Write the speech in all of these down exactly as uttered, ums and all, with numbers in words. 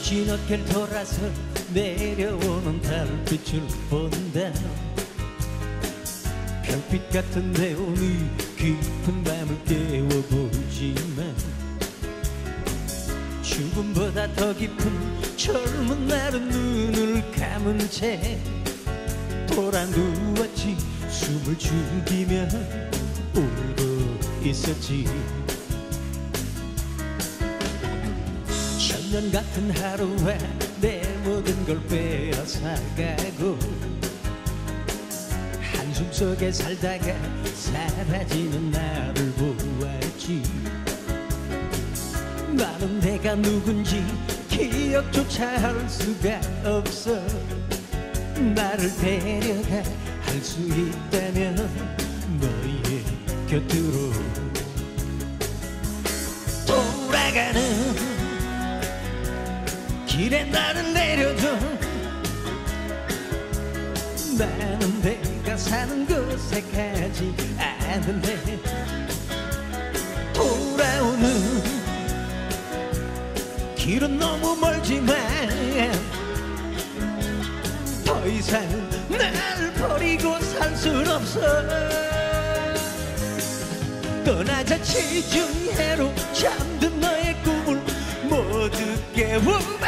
진 어깨를 돌아서 내려오는 달빛을 본다. 별빛 같은 내온이 깊은 밤을 깨워보지만 죽음보다 더 깊은 젊은 날은 눈을 감은 채 돌아 누웠지. 숨을 죽이며 울고 있었지. 천년 같은 하루와 내 모든 걸 빼앗아가고 한숨 속에 살다가 사라지는 나를 보았지. 나는 내가 누군지 기억조차 할 수가 없어. 나를 데려가 할 수 있다면 너의 곁으로 돌아가는 길에 나를 내려줘. 나는 내가 사는 곳에 가지 않을래. 돌아오는 길은 너무 멀지만 더 이상은 날 버리고 살 순 없어. 떠나자 지중해로 잠든 너의 꿈을 모두 깨워봐.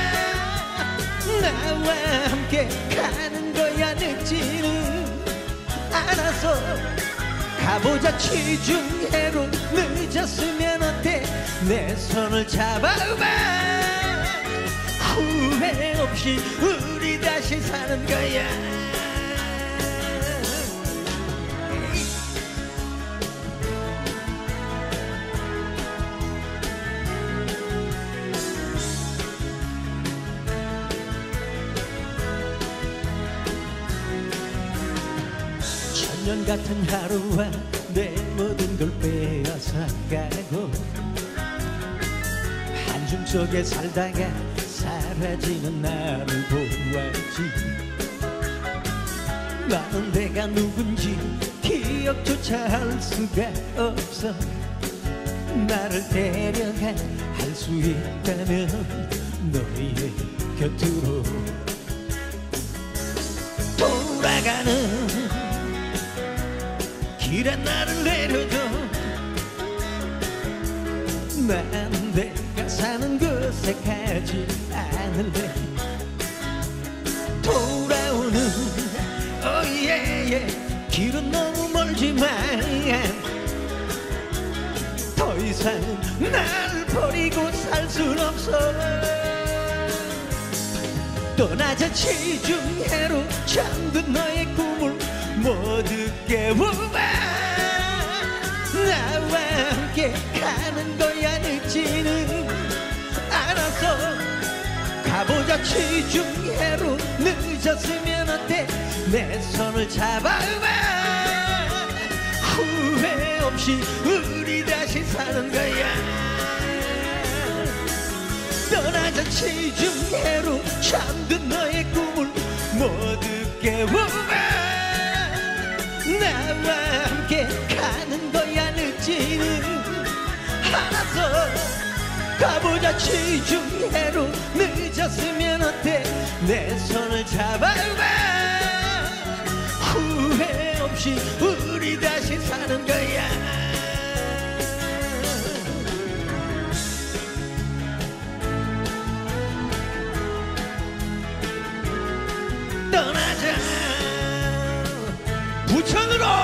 나와 함께 가는 거야. 늦지는 않아서 가보자. 지중해로 늦었으면 어때. 내 손을 잡아봐. 후회 없이 우리 다시 사는 거야. 천년 같은 하루와 내 모든 걸 빼앗아가고 한숨 속에 살다가 사라지는 나를 보았지. 나는 내가 누군지 기억조차 할 수가 없어. 나를 데려가 할 수 있다면 너의 곁으로 돌아가는 길에 나를 내려줘. 난 내가 사는 곳에 가지 않을래. 돌아오는 오예예 길은 너무 멀지만 더 이상 날 버리고 살 순 없어. 떠나자 지중해로 잠든 너의 꿈을 모두 깨워봐. 나와 함께 가는 거야. 늦지는 않아서 가보자. 지중해로 늦었으면 어때. 내 손을 잡아봐. 후회 없이 우리 다시 사는 거야. 떠나자 지중해로 잠든 너의 꿈을 모두 깨워봐. 나와 함께 가는 거야. 늦지는 않아서 가보자. 지중해로 늦었으면 어때. 내 손을 잡아봐. 후회 없이 우리 다시 사는 거야. 떠나자 부천으로.